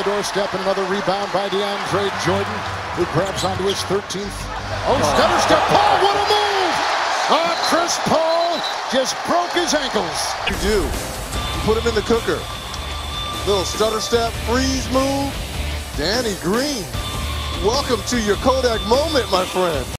Doorstep and another rebound by DeAndre Jordan, who grabs onto his 13th. Oh, stutter step. Paul, what a move! Chris Paul just broke his ankles. You do. You put him in the cooker. Little stutter step, freeze move. Danny Green, welcome to your Kodak moment, my friend.